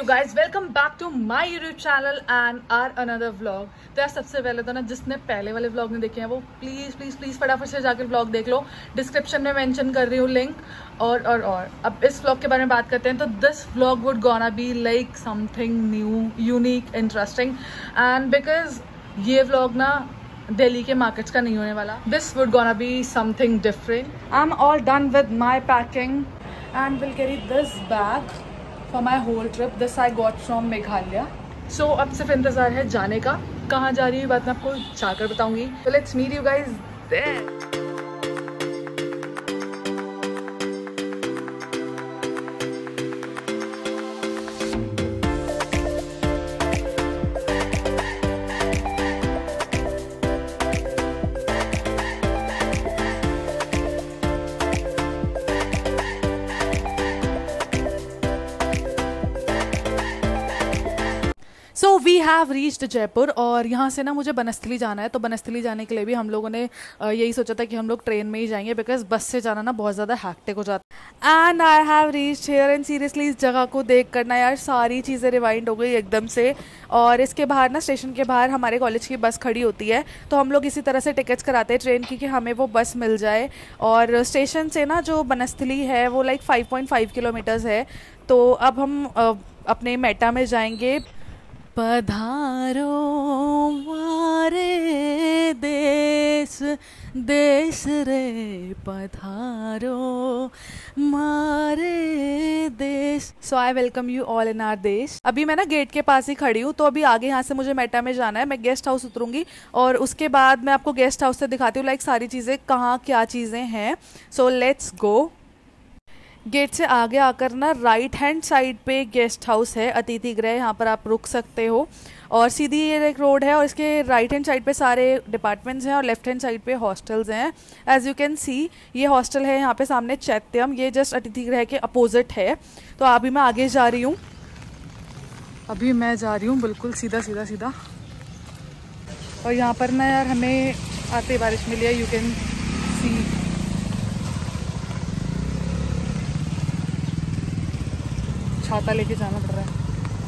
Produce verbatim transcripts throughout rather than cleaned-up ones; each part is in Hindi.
guys, welcome back to my YouTube channel and our another vlog। तो यार सबसे पहले तो ना जिसने पहले वाले व्लॉग नहीं देखे हैं वो प्लीज प्लीज प्लीज फटाफट से जाकर व्लॉग देख लो। डिस्क्रिप्शन में मेंशन कर रही हूँ लिंक। और और और अब इस व्लॉग के बारे में बात करते हैं। तो this vlog would gonna be like something new, unique, interesting and because ये व्लॉग ना दिल्ली के मार्केट्स का नहीं होने वाला। This would gonna be something different. I am all done with my packing and will carry this bag for my whole trip. This I got from Meghalaya. So अब सिर्फ इंतज़ार है जाने का। कहाँ जा रही है बात मैं आपको जाकर बताऊंगी। So let's meet you guys there. So we have reached Jaipur और यहाँ से ना मुझे बनस्थली जाना है। तो बनस्थली जाने के लिए भी हम लोगों ने यही सोचा था कि हम लोग ट्रेन में ही जाएंगे बिकॉज बस से जाना ना बहुत ज़्यादा हैक्टिक हो जाता है। And I have reached here and seriously इस जगह को देख कर ना यार सारी चीज़ें रिवाइंड हो गई एकदम से। और इसके बाहर ना स्टेशन के बाहर हमारे कॉलेज की बस खड़ी होती है तो हम लोग इसी तरह से टिकट्स कराते हैं ट्रेन की कि हमें वो बस मिल जाए। और स्टेशन से ना जो बनस्थली है वो like five point five kilometers है। तो अब हम अपने मेटा में जाएंगे। पधारो मारे देश देश रे पधारो मारे देश। So I welcome you all in our देश। अभी मैं ना गेट के पास ही खड़ी हूँ। तो अभी आगे यहाँ से मुझे मेटा में जाना है। मैं गेस्ट हाउस उतरूंगी और उसके बाद मैं आपको गेस्ट हाउस से दिखाती हूँ लाइक सारी चीज़ें कहाँ क्या चीज़ें हैं। So let's go. गेट से आगे आकर ना राइट हैंड साइड पे गेस्ट हाउस है, अतिथि गृह। यहाँ पर आप रुक सकते हो और सीधी ये एक रोड है और इसके राइट हैंड साइड पे सारे डिपार्टमेंट्स हैं और लेफ्ट हैंड साइड पे हॉस्टल्स हैं। एज यू कैन सी ये हॉस्टल है यहाँ पे सामने चैत्यम, ये जस्ट अतिथि गृह के अपोजिट है। तो अभी मैं आगे जा रही हूँ। अभी मैं जा रही हूँ बिल्कुल सीधा सीधा सीधा। और यहाँ पर ना यार हमें आते बारिश मिली है, यू कैन सी। छाता लेके जाना पड़ रहा है।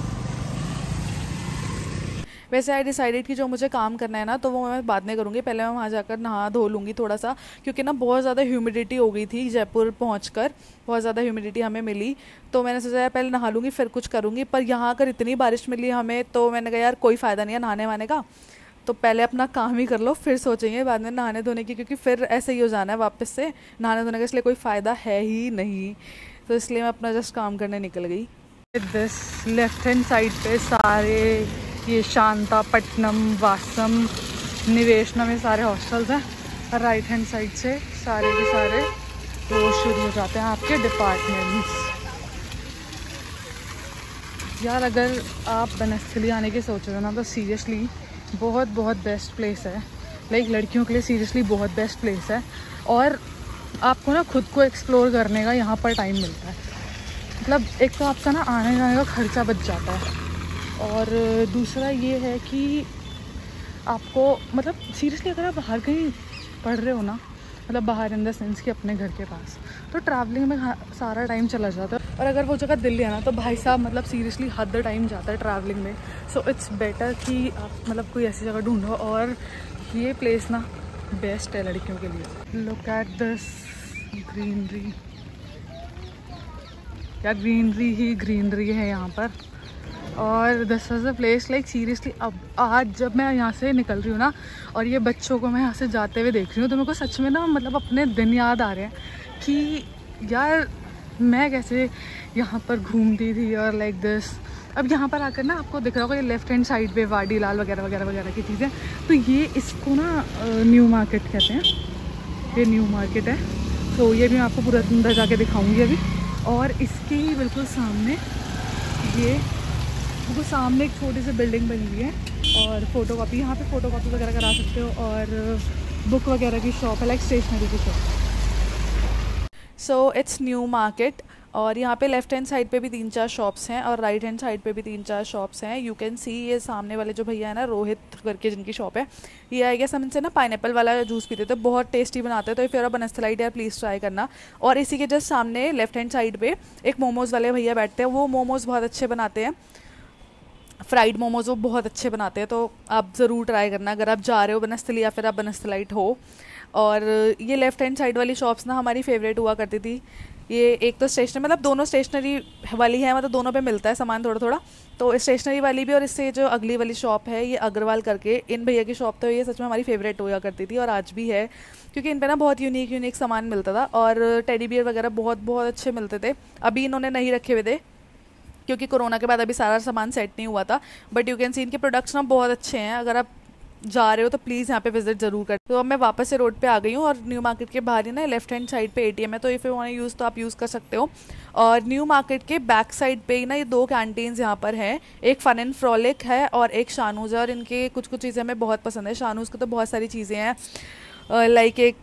वैसे आई डिसाइडेड कि जो मुझे काम करना है ना तो वो मैं बाद में करूँगी। पहले मैं वहाँ जाकर नहा धो लूँगी थोड़ा सा, क्योंकि ना बहुत ज़्यादा ह्यूमिडिटी हो गई थी जयपुर पहुँचकर। बहुत ज़्यादा ह्यूमिडिटी हमें मिली तो मैंने सोचा पहले नहा लूँगी फिर कुछ करूँगी। पर यहाँ कर इतनी बारिश मिली हमें तो मैंने कहा यार कोई फ़ायदा नहीं है नहाने वाने का, तो पहले अपना काम ही कर लो फिर सोचेंगे बाद में नहाने धोने की, क्योंकि फिर ऐसे ही हो जाना है वापस से नहाने धोने का। इसलिए कोई फ़ायदा है ही नहीं। तो इसलिए मैं अपना जस्ट काम करने निकल गई। दिस लेफ्ट हैंड साइड पे सारे ये शांतापट्टनम, वासम, निवेशनम में सारे हॉस्टल्स हैं। और राइट हैंड साइड से सारे के सारे वो शुरू हो जाते हैं आपके डिपार्टमेंट्स। यार अगर आप बनस्थली आने की सोच रहे हो ना तो सीरियसली बहुत बहुत बेस्ट प्लेस है। लाइक लड़कियों के लिए सीरियसली बहुत बेस्ट प्लेस है। और आपको ना खुद को एक्सप्लोर करने का यहाँ पर टाइम मिलता है। मतलब एक तो आपका ना आने जाने का खर्चा बच जाता है और दूसरा ये है कि आपको मतलब सीरियसली अगर आप बाहर कहीं पढ़ रहे हो ना, मतलब बाहर इन द सेंस कि अपने घर के पास, तो ट्रैवलिंग में सारा टाइम चला जाता है। और अगर वो जगह दिल्ली है ना तो भाई साहब मतलब सीरियसली हद टाइम जाता है ट्रैवलिंग में। सो इट्स बेटर कि आप मतलब कोई ऐसी जगह ढूंढो और ये प्लेस ना बेस्ट है लड़कियों के लिए। Look at this greenery. या ग्रीनरी ही ग्रीनरी है यहाँ पर। और this is a place like seriously अब आज जब मैं यहाँ से निकल रही हूँ ना और ये बच्चों को मैं यहाँ से जाते हुए देख रही हूँ तो मेरे को सच में ना मतलब अपने दिन याद आ रहे हैं कि यार मैं कैसे यहाँ पर घूमती थी और लाइक दिस। अब यहाँ पर आकर ना आपको दिख रहा होगा ये लेफ्ट हैंड साइड पे वाडी लाल वगैरह वगैरह वगैरह की चीज़ें। तो ये इसको ना न्यू मार्केट कहते हैं। ये न्यू मार्केट है। तो ये भी मैं आपको पूरा अंदर जाके दिखाऊँगी अभी। और इसके ही बिल्कुल सामने ये बिल्कुल सामने एक छोटी सी बिल्डिंग बनी हुई है और फ़ोटो कॉपी, यहाँ पे फ़ोटो कॉपी वगैरह करा सकते हो। और बुक वगैरह की शॉप है, लाइक स्टेशनरी की shop. So it's new market और यहाँ पे लेफ्ट हैंड साइड पे भी तीन चार शॉप्स हैं और राइट हैंड साइड पे भी तीन चार शॉप्स हैं। यू कैन सी ये सामने वाले जो भैया है ना, रोहित करके जिनकी शॉप है, ये आई गेस हम इनसे ना पाइनएप्पल वाला जूस पीते थे, बहुत टेस्टी बनाते हैं। तो if you are a Banasthalite यार प्लीज़ ट्राई करना। और इसी के जस्ट सामने लेफ्ट हैंड साइड पे एक मोमोज़ वाले भैया बैठते हैं, वो मोमोज़ बहुत अच्छे बनाते हैं, फ्राइड मोमोज़ वो बहुत अच्छे बनाते हैं। तो आप ज़रूर ट्राई करना अगर आप जा रहे हो बनस्थली या फिर आप बनस्थलीट हो। और ये लेफ़्ट हैंड साइड वाली शॉप्स ना हमारी फेवरेट हुआ करती थी। ये एक तो स्टेशनरी, मतलब दोनों स्टेशनरी वाली है, मतलब दोनों पे मिलता है सामान थोड़ा थोड़ा, तो स्टेशनरी वाली भी। और इससे जो अगली वाली शॉप है ये अग्रवाल करके, इन भैया की शॉप तो ये सच में हमारी फेवरेट हुआ करती थी और आज भी है, क्योंकि इन पे ना बहुत यूनिक यूनिक सामान मिलता था और टेडी बियर वगैरह बहुत बहुत अच्छे मिलते थे। अभी इन्होंने नहीं रखे हुए थे क्योंकि कोरोना के बाद अभी सारा सामान सेट नहीं हुआ था, बट यू कैन सी इनके प्रोडक्ट्स ना बहुत अच्छे हैं। अगर आप जा रहे हो तो प्लीज़ यहाँ पे विजिट ज़रूर कर। तो अब मैं वापस से रोड पे आ गई हूँ और न्यू मार्केट के बाहर ही ना लेफ्ट हैंड साइड पे एटीएम है, तो इफ़ यू वांट यूज़ तो आप यूज़ कर सकते हो। और न्यू मार्केट के बैक साइड पे ही ना ये दो कैंटीन्स यहाँ पर हैं, एक फन एंड फ्रॉलिक है और एक शानूज है। और इनके कुछ कुछ चीज़ें हमें बहुत पसंद है। शानूज की तो बहुत सारी चीज़ें हैं, लाइक एक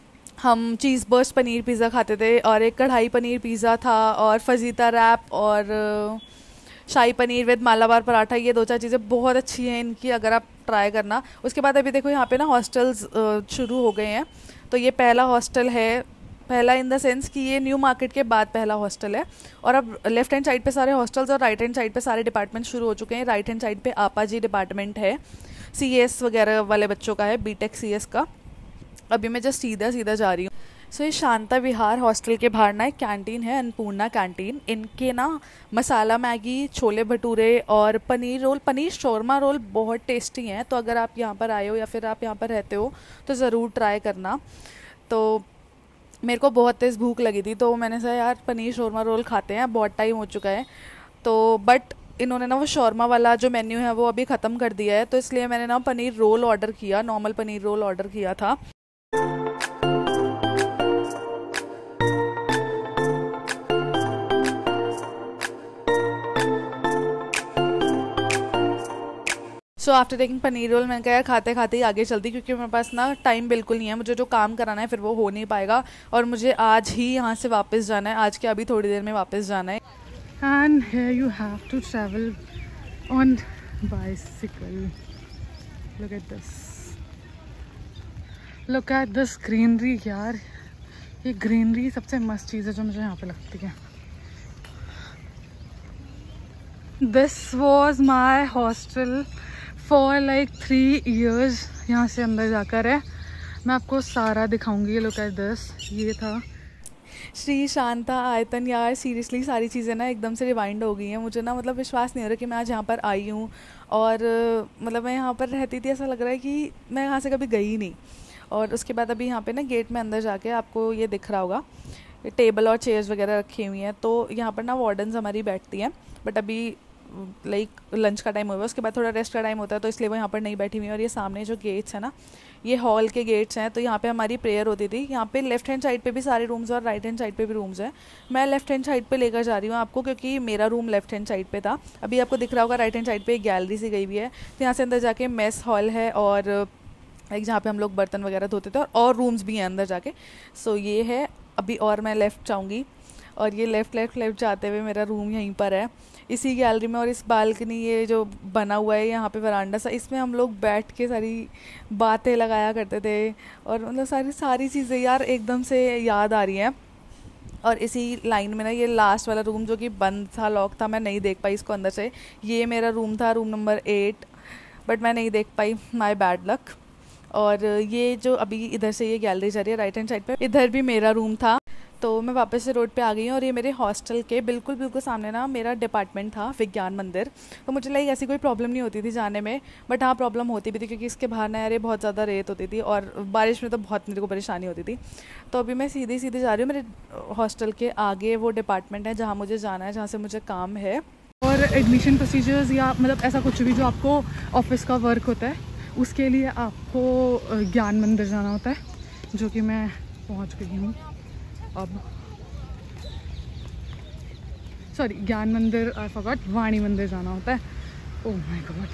हम चीज़ बर्स्ट पनीर पिज़्ज़ा खाते थे और एक कढ़ाई पनीर पिज़्ज़ा था और फजीता रैप और शाही पनीर विद मालाबार पराठा, ये दो चार चीज़ें बहुत अच्छी हैं इनकी, अगर आप ट्राई करना। उसके बाद अभी देखो यहाँ पे ना हॉस्टल्स शुरू हो गए हैं, तो ये पहला हॉस्टल है, पहला इन द सेंस कि ये न्यू मार्केट के बाद पहला हॉस्टल है। और अब लेफ्ट हैंड साइड पे सारे हॉस्टल्स और राइट हैंड साइड पे सारे डिपार्टमेंट शुरू हो चुके हैं। राइट हैंड साइड पे आपा जी डिपार्टमेंट है, सी एस वगैरह वाले बच्चों का है, बी टेक सी एस का। अभी मैं जस्ट सीधा सीधा जा रही हूँ। सो ये शांता विहार हॉस्टल के बाहर ना एक कैंटीन है, अन्नपूर्णा कैंटीन। इनके ना मसाला मैगी, छोले भटूरे और paneer roll, paneer shawarma roll बहुत टेस्टी हैं। तो अगर आप यहाँ पर आए हो या फिर आप यहाँ पर रहते हो तो ज़रूर ट्राई करना। तो मेरे को बहुत तेज़ भूख लगी थी तो मैंने कहा यार पनीर शौरमा रोल खाते हैं, बहुत टाइम हो चुका है। तो बट इन्होंने ना वो शौरमा वाला जो मेन्यू है वो अभी ख़त्म कर दिया है, तो इसलिए मैंने ना पनीर रोल ऑर्डर किया, नॉर्मल पनीर रोल ऑर्डर किया था। So after taking paneer roll मैंने कहा यार खाते खाते ही आगे चलती, क्योंकि मेरे पास ना टाइम बिल्कुल नहीं है, मुझे जो काम कराना है फिर वो हो नहीं पाएगा और मुझे आज ही यहाँ से वापस जाना है, आज के अभी थोड़ी देर में वापस जाना है। And here you have to travel on bicycle. Look at this, look at this greenery यार, ये ग्रीनरी सबसे मस्त चीज़ है जो मुझे यहाँ पे लगती है। This was my hostel for like three years. यहाँ से अंदर जाकर है, मैं आपको सारा दिखाऊंगी। लुक एट दिस, ये था श्री शांता आयतन। यार सीरियसली सारी चीज़ें ना एकदम से रिवाइंड हो गई हैं, मुझे ना मतलब विश्वास नहीं हो रहा कि मैं आज यहाँ पर आई हूँ और मतलब मैं यहाँ पर रहती थी, ऐसा लग रहा है कि मैं यहाँ से कभी गई नहीं। और उसके बाद अभी यहाँ पे ना गेट में अंदर जाके आपको ये दिख रहा होगा टेबल और चेयर्स वगैरह रखी हुई हैं, तो यहाँ पर ना वार्डन्स हमारी बैठती हैं, बट अभी लाइक लंच का टाइम हुआ है, उसके बाद थोड़ा रेस्ट का टाइम होता है, तो इसलिए वो यहाँ पर नहीं बैठी हुई है। और ये सामने जो गेट्स हैं ना, ये हॉल के गेट्स हैं, तो यहाँ पे हमारी प्रेयर होती थी। यहाँ पे लेफ्ट हैंड साइड पे भी सारे रूम्स और राइट हैंड साइड पे भी रूम्स हैं। मैं लेफ्ट हैंड साइड पे लेकर जा रही हूँ आपको, क्योंकि मेरा रूम लेफ्ट हैंड साइड पे था। अभी आपको दिख रहा होगा राइट हैंड साइड पे एक गैलरी सी गई हुई है, तो यहाँ से अंदर जाके मेस हॉल है और लाइक जहाँ पे हम लोग बर्तन वगैरह धोते थे, और, और रूम्स भी हैं अंदर जाके। सो ये है अभी, और मैं लेफ़्ट जाऊँगी और ये लेफ़्ट लेफ़्ट लेफ़्ट जाते हुए मेरा रूम यहीं पर है इसी गैलरी में। और इस बालकनी ये जो बना हुआ है यहाँ पे वरांडा सा, इसमें हम लोग बैठ के सारी बातें लगाया करते थे और मतलब सारी सारी चीज़ें यार एकदम से याद आ रही हैं। और इसी लाइन में ना ये लास्ट वाला रूम जो कि बंद था, लॉक था, मैं नहीं देख पाई इसको अंदर से। ये मेरा रूम था, रूम नंबर एट, बट मैं नहीं देख पाई, माय बैड लक। और ये जो अभी इधर से ये गैलरी जा रही है राइट हैंड साइड पे, इधर भी मेरा रूम था। तो मैं वापस से रोड पे आ गई हूँ और ये मेरे हॉस्टल के बिल्कुल बिल्कुल सामने ना मेरा डिपार्टमेंट था, विज्ञान मंदिर। तो मुझे लाइक ऐसी कोई प्रॉब्लम नहीं होती थी जाने में, बट हाँ प्रॉब्लम होती भी थी क्योंकि इसके बाहर ना यार ये बहुत ज़्यादा रेत होती थी और बारिश में तो बहुत मेरे को परेशानी होती थी। तो अभी मैं सीधे सीधे जा रही हूँ, मेरे हॉस्टल के आगे वो डिपार्टमेंट है जहाँ मुझे जाना है, जहाँ से मुझे काम है। और एडमिशन प्रोसीजर्स या मतलब ऐसा कुछ भी जो आपको ऑफिस का वर्क होता है उसके लिए आपको ज्ञान मंदिर जाना होता है, जो कि मैं पहुंच गई हूँ अब। सॉरी ज्ञान मंदिर, आई फॉरगॉट, वाणी मंदिर जाना होता है। ओह माय गॉड,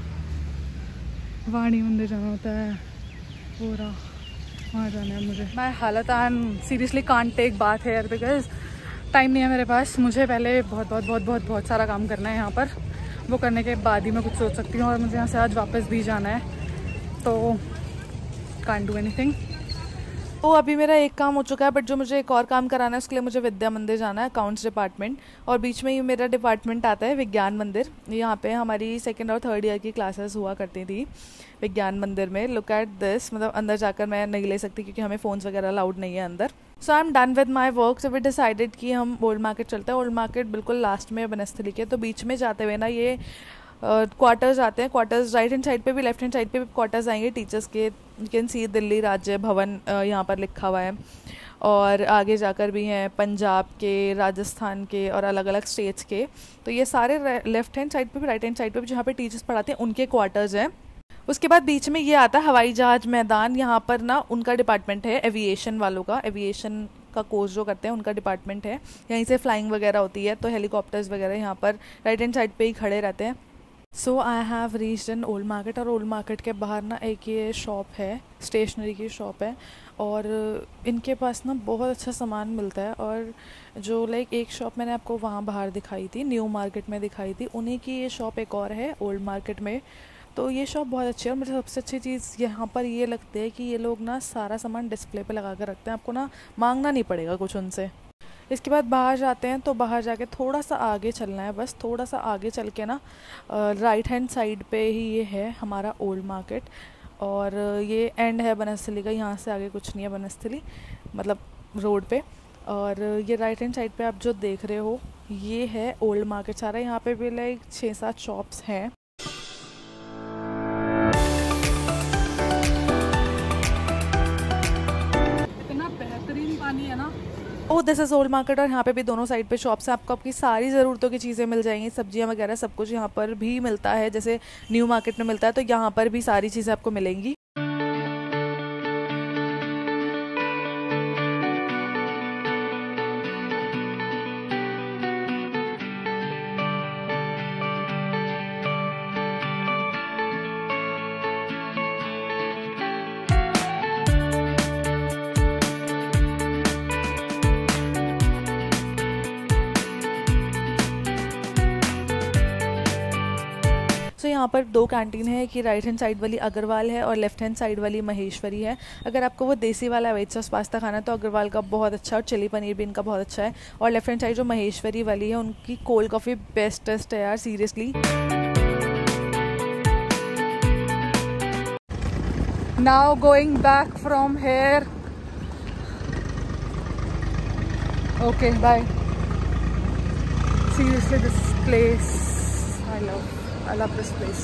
वाणी मंदिर जाना होता है, पूरा वहाँ जाना है मुझे। माय हालत, I am seriously can't take bath here because time नहीं है मेरे पास, मुझे पहले बहुत बहुत बहुत बहुत बहुत सारा काम करना है यहाँ पर। वो करने के बाद ही मैं कुछ सोच सकती हूँ, और मुझे यहाँ से आज वापस भी जाना है, तो कांट डू एनीथिंग। तो अभी मेरा एक काम हो चुका है, बट जो मुझे एक और काम कराना है उसके लिए मुझे विद्या मंदिर जाना है, अकाउंट्स डिपार्टमेंट। और बीच में ही मेरा डिपार्टमेंट आता है विज्ञान मंदिर। यहाँ पे हमारी सेकंड और थर्ड ईयर की क्लासेस हुआ करती थी विज्ञान मंदिर में। लुक एट दिस, मतलब अंदर जाकर मैं नहीं ले सकती क्योंकि हमें फ़ोन्स वगैरह अलाउड नहीं है अंदर। So I am done with my work. So we decided कि हम ओल्ड मार्केट चलते हैं। ओल्ड मार्केट बिल्कुल लास्ट में बनस्थली के, तो बीच में जाते हुए ना ये क्वार्टर्स uh, आते हैं। क्वार्टर्स राइट हैंड साइड पे भी, लेफ्ट हैंड साइड पे भी क्वार्टर्स आएंगे टीचर्स के। यू कैन सी दिल्ली राज्य भवन uh, यहाँ पर लिखा हुआ है, और आगे जाकर भी हैं पंजाब के, राजस्थान के और अलग अलग स्टेट्स के। तो ये सारे लेफ्ट हैंड साइड पे भी, राइट हैंड साइड पे भी जहाँ पे टीचर्स पढ़ाते हैं उनके क्वार्टर्स हैं। उसके बाद बीच में ये आता है हवाई जहाज मैदान। यहाँ पर ना उनका डिपार्टमेंट है, एविएशन वालों का, एविएशन का कोर्स जो करते हैं उनका डिपार्टमेंट है। यहीं से फ्लाइंग वगैरह होती है, तो हेलीकॉप्टर्स वगैरह यहाँ पर राइट हैंड साइड पे ही खड़े रहते हैं। So I have reached in old market. और ओल्ड मार्केट के बाहर ना एक ये शॉप है, स्टेशनरी की शॉप है, और इनके पास ना बहुत अच्छा सामान मिलता है। और जो लाइक एक शॉप मैंने आपको वहाँ बाहर दिखाई थी, न्यू मार्केट में दिखाई थी, उन्हीं की ये शॉप एक और है ओल्ड मार्केट में। तो ये शॉप बहुत अच्छी है, और मुझे सबसे अच्छी चीज़ यहाँ पर ये लगती है कि ये लोग ना सारा सामान डिस्प्ले पे लगा कर रखते हैं, आपको ना मांगना नहीं पड़ेगा कुछ उनसे। इसके बाद बाहर जाते हैं, तो बाहर जाके थोड़ा सा आगे चलना है, बस थोड़ा सा आगे चल के ना राइट हैंड साइड पे ही ये है हमारा ओल्ड मार्केट, और ये एंड है बनस्थली का। यहाँ से आगे कुछ नहीं है बनस्थली, मतलब रोड पे। और ये राइट हैंड साइड पे आप जो देख रहे हो ये है ओल्ड मार्केट सारा। यहाँ पे भी लाइक छः सात शॉप्स हैं। इतना बेहतरीन पानी है ना। Oh this is old market, और यहाँ पे भी दोनों साइड पे शॉप्स हैं। आपको आपकी सारी ज़रूरतों की चीज़ें मिल जाएंगी, सब्जियाँ वगैरह सब कुछ यहाँ पर भी मिलता है, जैसे न्यू मार्केट में मिलता है, तो यहाँ पर भी सारी चीज़ें आपको मिलेंगी। तो यहाँ पर दो कैंटीन है, कि राइट हैंड साइड वाली अग्रवाल है और लेफ्ट हैंड साइड वाली महेश्वरी है। अगर आपको वो देसी वाला वेज सॉस पास्ता खाना है तो अग्रवाल का बहुत अच्छा, और चिली पनीर भी इनका बहुत अच्छा है। और लेफ्ट हैंड साइड जो महेश्वरी वाली है उनकी कोल्ड कॉफ़ी बेस्टेस्ट है यार, seriously. Now going back from here. Okay bye. Seriously this place I love I love this place.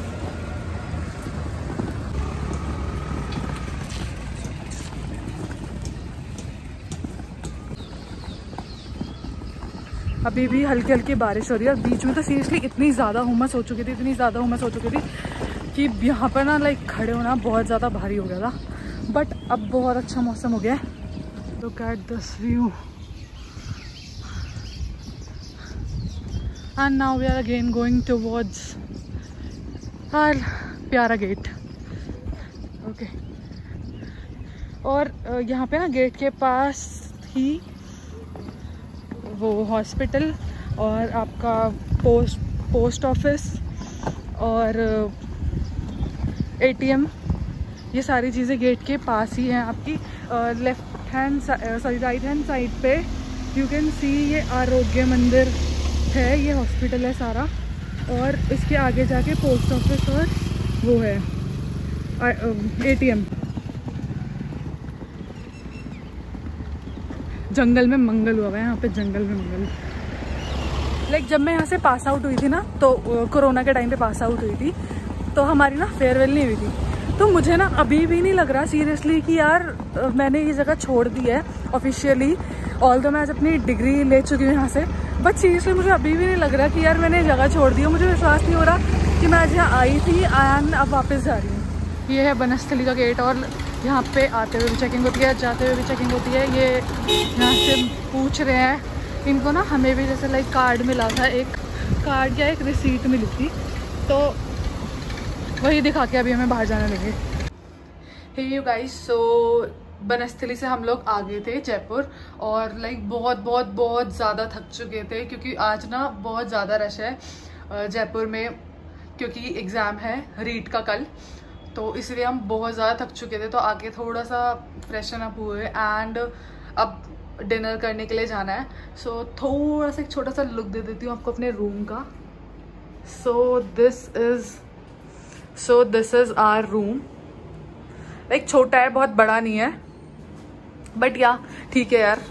अभी भी हल्की हल्की बारिश हो रही है, और बीच में तो सीरियसली इतनी ज़्यादा हुमस हो चुकी थी, इतनी ज़्यादा हुमस हो चुकी थी कि यहाँ पर ना लाइक खड़े होना बहुत ज़्यादा भारी हो गया था। बट अब बहुत अच्छा मौसम हो गया है। Look at this view. And now we are again going towards our प्यारा गेट। ओके, और यहाँ पे ना गेट के पास ही वो हॉस्पिटल और आपका पोस्ट पोस्ट ऑफिस और एटीएम, ये सारी चीज़ें गेट के पास ही हैं आपकी। Left hand sorry right hand side पे यू कैन सी ये आरोग्य मंदिर है, ये हॉस्पिटल है सारा, और इसके आगे जाके पोस्ट ऑफिस और वो है एटीएम। जंगल में मंगल हुआ है यहाँ पे, जंगल में मंगल। लाइक जब मैं यहाँ से पास आउट हुई थी ना, तो कोरोना के टाइम पे पास आउट हुई थी, तो हमारी ना फेयरवेल नहीं हुई थी। तो मुझे ना अभी भी नहीं लग रहा सीरियसली कि यार मैंने ये जगह छोड़ दी है ऑफिशियली, ऑल दो मैं आज अपनी डिग्री ले चुकी हूँ यहाँ से, बट सीरियसली मुझे अभी भी नहीं लग रहा कि यार मैंने जगह छोड़ दी हो। मुझे विश्वास नहीं हो रहा कि मैं आज यहाँ आई थी एंड अब वापस जा रही हूँ। ये है बनस्थली का गेट, और यहाँ पे आते हुए भी चेकिंग होती है, जाते हुए भी चेकिंग होती है। ये यहाँ से पूछ रहे हैं इनको ना, हमें भी जैसे लाइक कार्ड मिला था, एक कार्ड या एक रिसीट मिली थी, तो वही दिखा के अभी हमें बाहर जाने लगे। Hey you guys, so Banasthali से हम लोग आ गए थे जयपुर, और लाइक बहुत बहुत बहुत ज़्यादा थक चुके थे क्योंकि आज ना बहुत ज़्यादा रश है जयपुर में, क्योंकि एग्ज़ाम है रीट का कल, तो इसलिए हम बहुत ज़्यादा थक चुके थे। तो आके थोड़ा सा फ्रेशन अप हुए एंड अब डिनर करने के लिए जाना है। सो so, थोड़ा सा एक छोटा सा लुक दे देती हूँ आपको अपने रूम का। So this is so this is our room. Like छोटा है, बहुत बड़ा नहीं है, बट या ठीक है यार।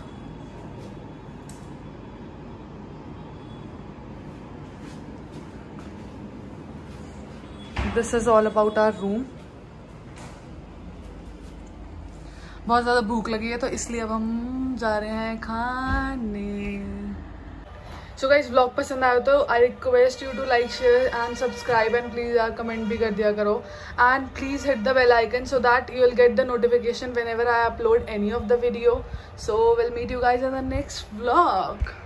This is all about our room. बहुत ज़्यादा भूख लगी है तो इसलिए अब हम जा रहे हैं खाने। सो गाइस, व्लॉग पसंद आया तो I request you to like, share and subscribe, and please यार कमेंट भी कर दिया करो, and please hit the bell icon so that you will get the notification whenever I upload any of the video. So will meet you guys in the next vlog.